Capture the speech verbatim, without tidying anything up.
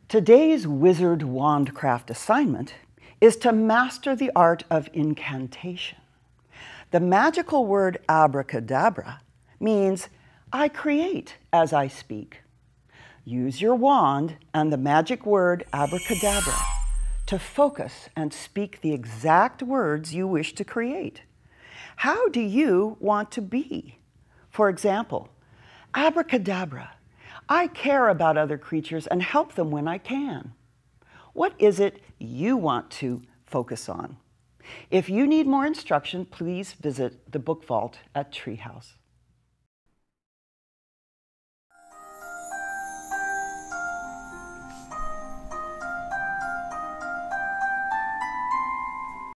Today's wizard wandcraft assignment is to master the art of incantation. The magical word abracadabra means I create as I speak. Use your wand and the magic word abracadabra to focus and speak the exact words you wish to create. How do you want to be? For example, abracadabra, I care about other creatures and help them when I can. What is it you want to focus on? If you need more instruction, please visit the book vault at Treehouse.